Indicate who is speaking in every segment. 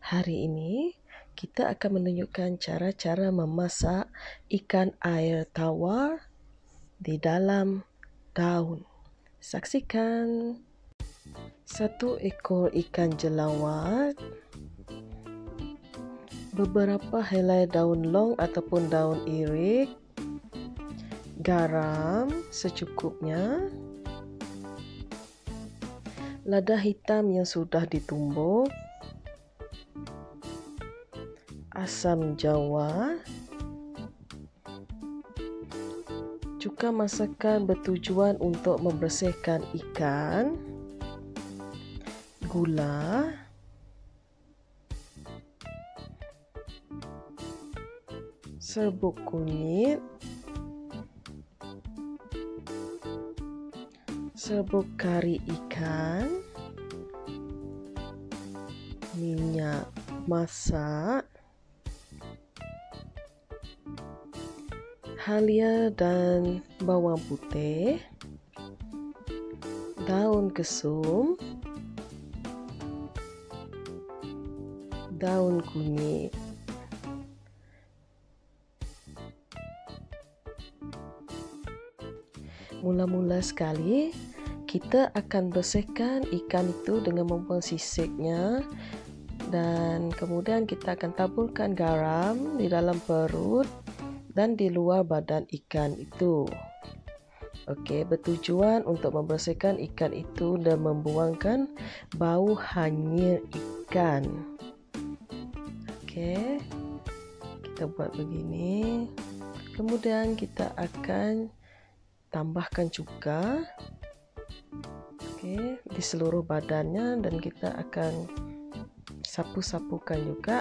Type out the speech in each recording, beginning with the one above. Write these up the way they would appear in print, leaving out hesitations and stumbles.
Speaker 1: Hari ini kita akan menunjukkan cara-cara memasak ikan air tawar di dalam daun. Saksikan. 1 ekor ikan jelawat, beberapa helai daun long ataupun daun irik, garam secukupnya, lada hitam yang sudah ditumbuk, asam jawa, cuka masakan bertujuan untuk membersihkan ikan, gula, serbuk kunyit, serbuk kari ikan, minyak masak, halia dan bawang putih, daun kesum, daun kunyit. Mula-mula sekali, kita akan bersihkan ikan itu dengan membuang sisiknya, dan kemudian kita akan taburkan garam di dalam perut dan di luar badan ikan itu. Okey, bertujuan untuk membersihkan ikan itu dan membuangkan bau hanyir ikan. Okey, kita buat begini. Kemudian kita akan tambahkan cuka, okey, di seluruh badannya, dan kita akan sapu-sapukan juga.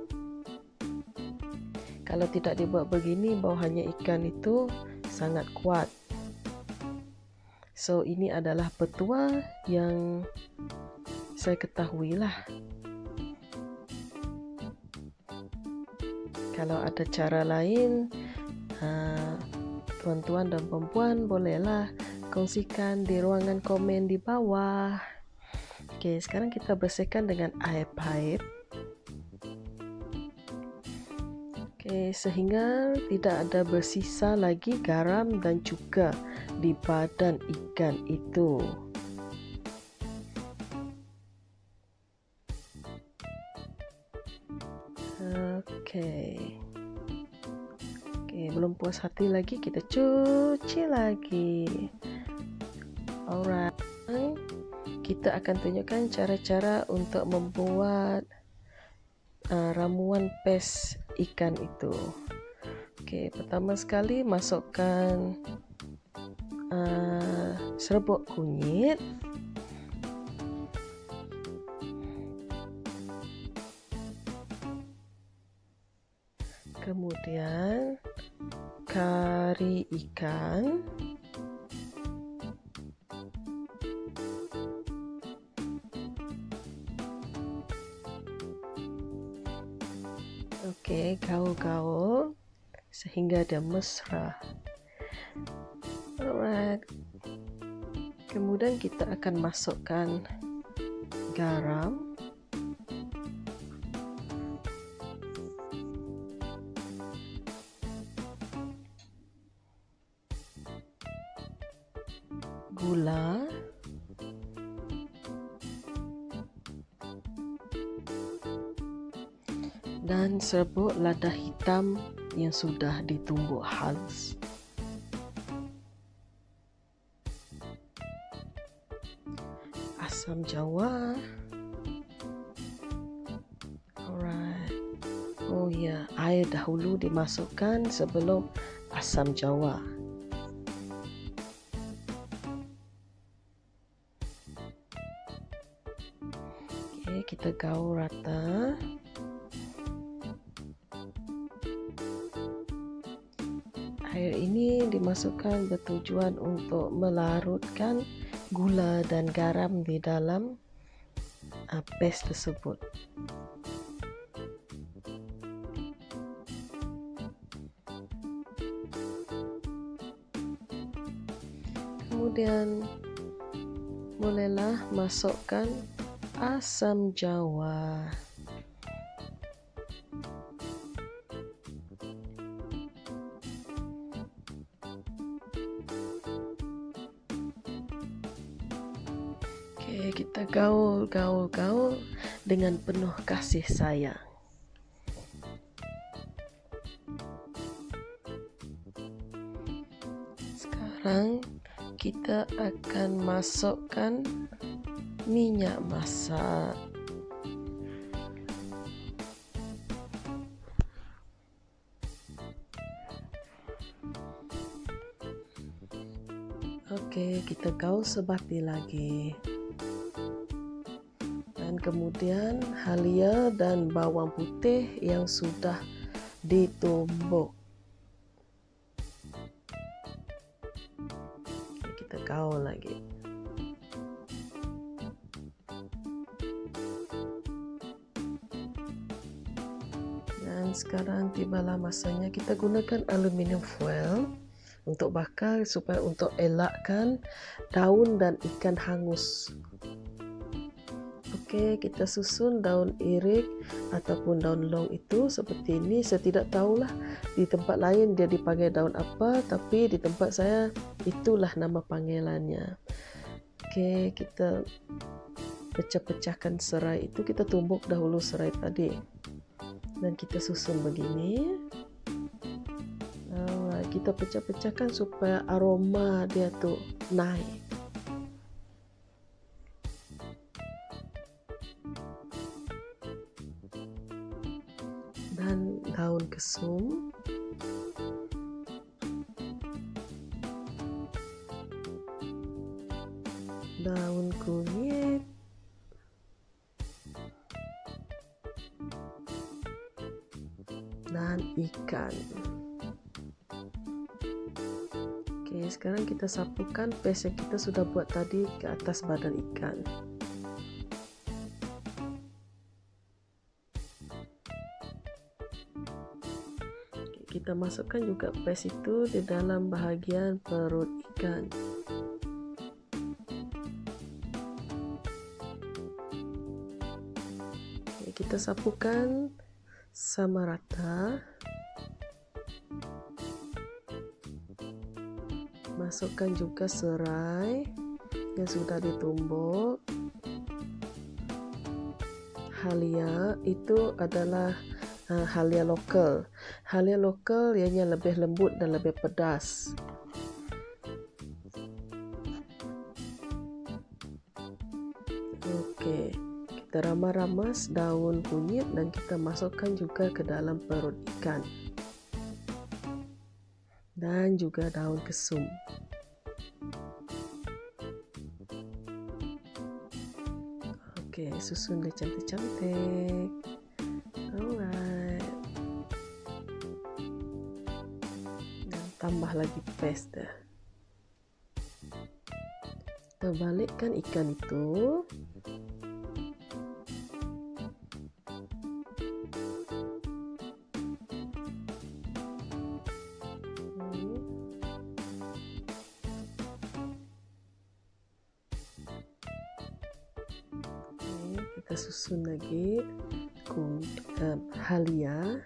Speaker 1: Kalau tidak dibuat begini, bau hanyir ikan itu sangat kuat. So, ini adalah petua yang saya ketahui lah. Kalau ada cara lain, tuan-tuan dan perempuan bolehlah kongsikan di ruangan komen di bawah. Okey, sekarang kita bersihkan dengan air paip. Okey, sehingga tidak ada bersisa lagi garam dan cuka di badan ikan itu. Okey. Belum puas hati lagi, kita cuci lagi. Alright. Kita akan tunjukkan cara-cara untuk membuat ramuan pes ikan itu. Okey, pertama sekali masukkan serbuk kunyit, kemudian kari ikan, okey, gaul-gaul sehingga dia mesra. Alright. Kemudian kita akan masukkan garam, gula, dan serbuk lada hitam yang sudah ditumbuk halus. Asam jawa. Alright. Oh ya, air dahulu dimasukkan sebelum asam jawa. Okey, kita gaul rata. Air ini dimasukkan bertujuan untuk melarutkan gula dan garam di dalam pes tersebut. Kemudian bolehlah masukkan asam jawa. Oke, kita gaul dengan penuh kasih sayang. Sekarang kita akan masukkan minyak masak. Oke, kita gaul sebati lagi. Dan kemudian halia dan bawang putih yang sudah ditumbuk. Oke, kita gaul lagi. Dan sekarang tibalah masanya kita gunakan aluminium foil untuk bakar supaya untuk elakkan daun dan ikan hangus. Oke, kita susun daun irik ataupun daun long itu seperti ini. Saya tidak tahulah di tempat lain dia dipanggil daun apa, tapi di tempat saya itulah nama panggilannya. Oke, kita pecah-pecahkan serai itu, kita tumbuk dahulu serai tadi. Dan kita susun begini. Kita pecah-pecahkan supaya aroma dia tuh naik. Dan daun kesum, daun kunyit, dan ikan. Oke, sekarang kita sapukan paste yang kita sudah buat tadi ke atas badan ikan. Oke, kita masukkan juga paste itu di dalam bahagian perut ikan. Oke, kita sapukan sama rata. Masukkan juga serai yang sudah ditumbuk. Halia itu adalah halia lokal. Halia lokal ianya lebih lembut dan lebih pedas. Oke, kita ramas-ramas daun kunyit dan kita masukkan juga ke dalam perut ikan. Dan juga daun kesum. Oke, susun dia cantik-cantik. Alright. Dan tambah lagi paste. Kita balikkan ikan itu. Kita susun lagi halia.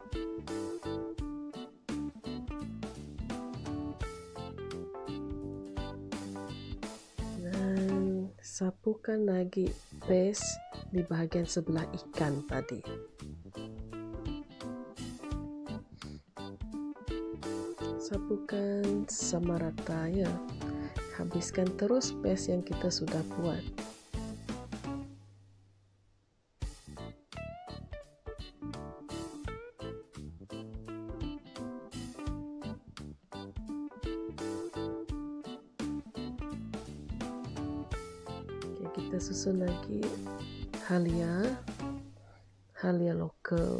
Speaker 1: Dan sapukan lagi paste di bahagian sebelah ikan tadi. Sapukan sama rata ya. Habiskan terus paste yang kita sudah buat. Kita susun lagi halia lokal.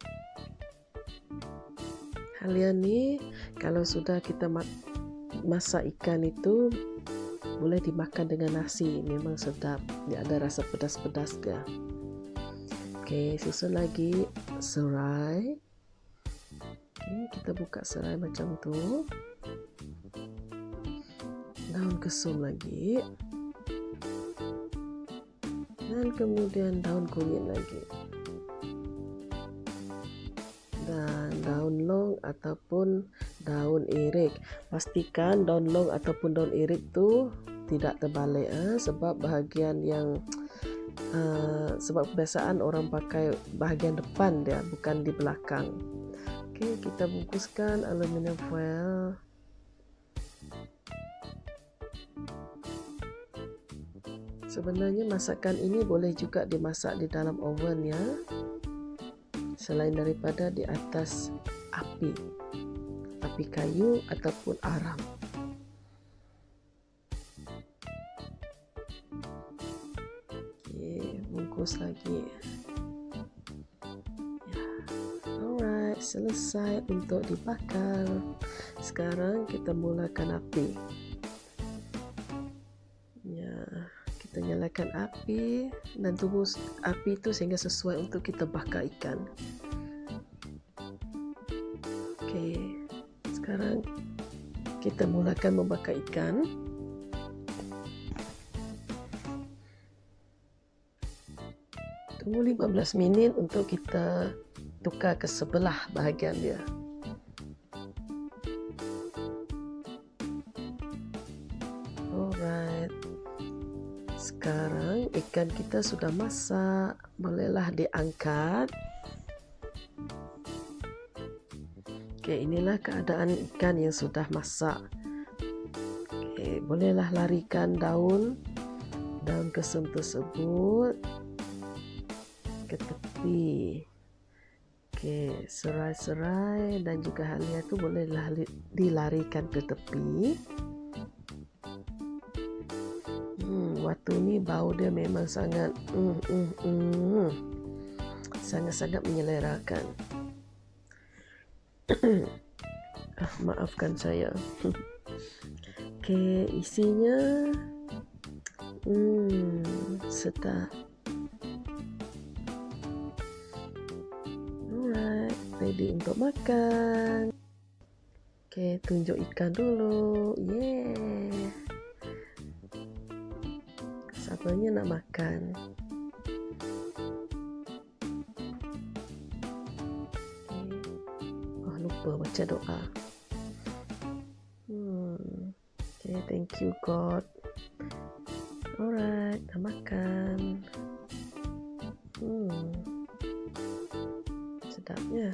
Speaker 1: Halia ni kalau sudah kita masak ikan itu boleh dimakan dengan nasi, memang sedap. Dia ada rasa pedas-pedas dia. Oke, susun lagi serai. Oke, kita buka serai macam tu. Daun kesum lagi. Dan kemudian daun kunyit lagi. Dan daun long ataupun daun irik. Pastikan daun long ataupun daun irik tu tidak terbalik, sebab bahagian yang sebab kebiasaan orang pakai bahagian depan dia, bukan di belakang. Okey, kita bungkuskan aluminium foil. Sebenarnya masakan ini boleh juga dimasak di dalam oven ya, selain daripada di atas api kayu ataupun arang. Okey, bungkus lagi. Ya. Alright, selesai untuk dibakar. Sekarang kita mulakan api. Kita nyalakan api dan tunggu api itu sehingga sesuai untuk kita bakar ikan. Okey, sekarang kita mulakan membakar ikan. Tunggu 15 minit untuk kita tukar ke sebelah bahagian dia. Alright. Sekarang ikan kita sudah masak, bolehlah diangkat. Okey, inilah keadaan ikan yang sudah masak. Okey, bolehlah larikan daun kesum tersebut ke tepi. Okey, serai-serai dan juga halia tu bolehlah dilarikan ke tepi. Waktu ni bau dia memang sangat sangat-sangat menyelerakan. Maafkan saya. Okey, isinya sedap. Alright, ready untuk makan. Okey, tunjuk ikan dulu. Yeah. Sabarnya nak makan. Oh, lupa baca doa. Okay, thank you God. Alright, nak makan. Sedapnya.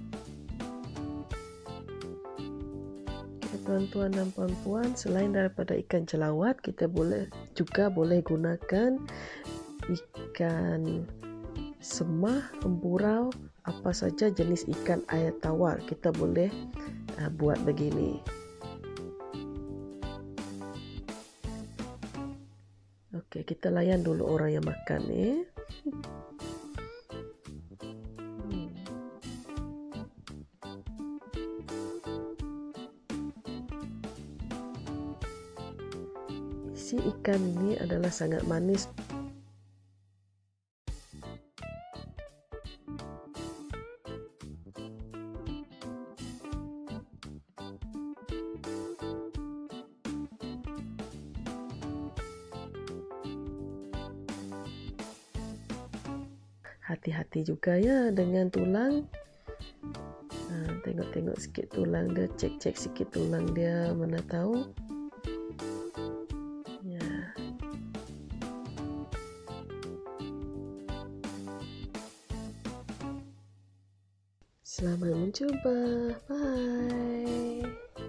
Speaker 1: Tuan-tuan dan puan-puan, selain daripada ikan celawat, kita juga boleh gunakan ikan semah, emburau, apa saja jenis ikan air tawar kita boleh buat begini. Okey, kita layan dulu orang yang makan ni. Isi ikan ini adalah sangat manis. Hati-hati juga ya dengan tulang. Tengok-tengok sikit tulang dia, cek-cek sikit tulang dia, mana tahu. Ya. Selamat mencuba. Bye.